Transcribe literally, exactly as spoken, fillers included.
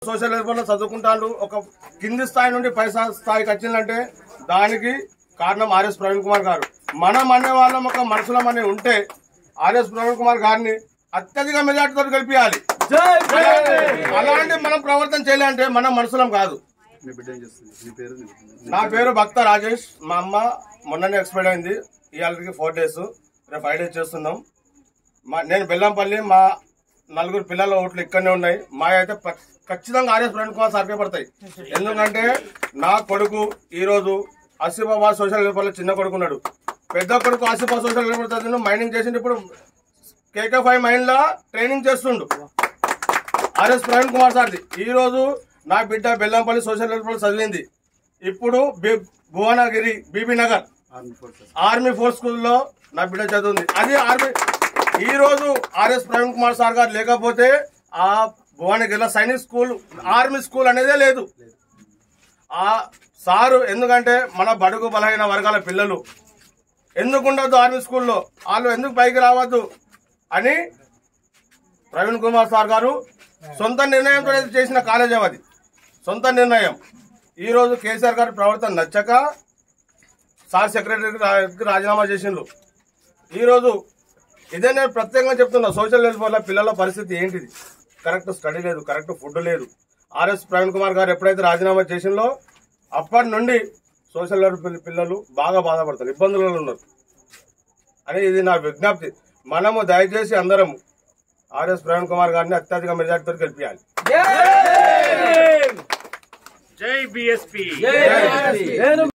Social welfare లో చదువుకుంటారు. ఒక కింది స్థాయి నుండి పై స్థాయికి వచ్చిందంటే దానికి కారణం ఆర్ఎస్ ప్రవీణ్ కుమార్ గారు. మనం అనే వాళ్ళం ఒక మనుషులం అని ఉంటే ఆర్ఎస్ ప్రవీణ్ కుమార్ గారిని అత్యధిక మెజార్టీతో గెలిపించాలి. అలాంటి మనం ప్రవర్తన చేయాలంటే మనం మనుషులం కాదు. నా పేరు భక్త రాజేష్. మా అమ్మ మొన్ననే ఎక్స్పైర్ అయింది. ఇవాళకి ఫోర్ డేస్ రేపు ఫైవ్ డేస్ చేస్తున్నాం. మా నేను బెల్లంపల్లి. మా నలుగురు పిల్లల ఓట్లు ఇక్కడనే ఉన్నాయి. మా అయితే ఖచ్చితంగా ఆర్ఎస్ ప్రవీణ్ కుమార్ సార్కే పడతాయి. ఎందుకంటే నా కొడుకు ఈ రోజు ఆసిఫాబాద్ సోషల్ వెల్ఫేర్ లో చిన్న కొడుకు ఉన్నాడు. పెద్ద కొడుకు ఆసిఫాబాద్ సోషల్ వెల్ఫేర్ చదివిన మైనింగ్ చేసిండు. ఇప్పుడు కేకే ఫైవ్ మైన్ లో ట్రైనింగ్ చేస్తుండు ఆర్ఎస్ ప్రవీణ్ కుమార్ సార్ది. ఈ రోజు నా బిడ్డ బెల్లంపల్లి సోషల్ వెల్ఫేర్ చదివింది. ఇప్పుడు Bhuvanagiri BB Nagar army force స్కూల్లో నా బిడ్డ చదివింది. అది ఆర్మీ. ఈ రోజు ఆర్ఎస్ ప్రవీణ్ కుమార్ సార్ గారు లేకపోతే ఆ భువనగిరిలో సైనిక్ స్కూల్ ఆర్మీ స్కూల్ అనేదే లేదు. ఆ సారు ఎందుకంటే మన బడుగు బలహీన వర్గాల పిల్లలు ఎందుకు ఉండొద్దు ఆర్మీ స్కూల్లో, వాళ్ళు ఎందుకు పైకి రావద్దు అని ప్రవీణ్ కుమార్ సార్ గారు సొంత నిర్ణయంతో చేసిన కాలేజీ అది. సొంత నిర్ణయం. ఈ రోజు కేసీఆర్ గారి ప్రవర్తన నచ్చక సార్ సెక్రటరీకి రాజీనామా చేసిండ్రు. ఈ రోజు ఇదే నేను ప్రత్యేకంగా చెప్తున్నా, సోషల్ వెల్ఫేర్ పిల్లల పరిస్థితి ఏంటిది? కరెక్ట్ స్టడీ లేదు, కరెక్ట్ ఫుడ్ లేదు. ఆర్ఎస్ ప్రవీణ్ కుమార్ గారు ఎప్పుడైతే రాజీనామా చేసిందో అప్పటి నుండి సోషల్ వెల్ఫేర్ పిల్లలు బాగా బాధపడతారు, ఇబ్బందులలో ఉన్నారు అని ఇది నా విజ్ఞప్తి. మనము దయచేసి అందరము ఆర్ఎస్ ప్రవీణ్ కుమార్ గారిని అత్యధిక మెజార్టీతో గెలిపించాలి. జై బీఎస్పీ.